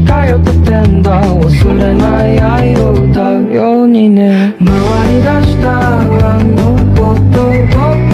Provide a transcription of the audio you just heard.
っててんだ忘れない愛を歌うようにね回り出したあのことを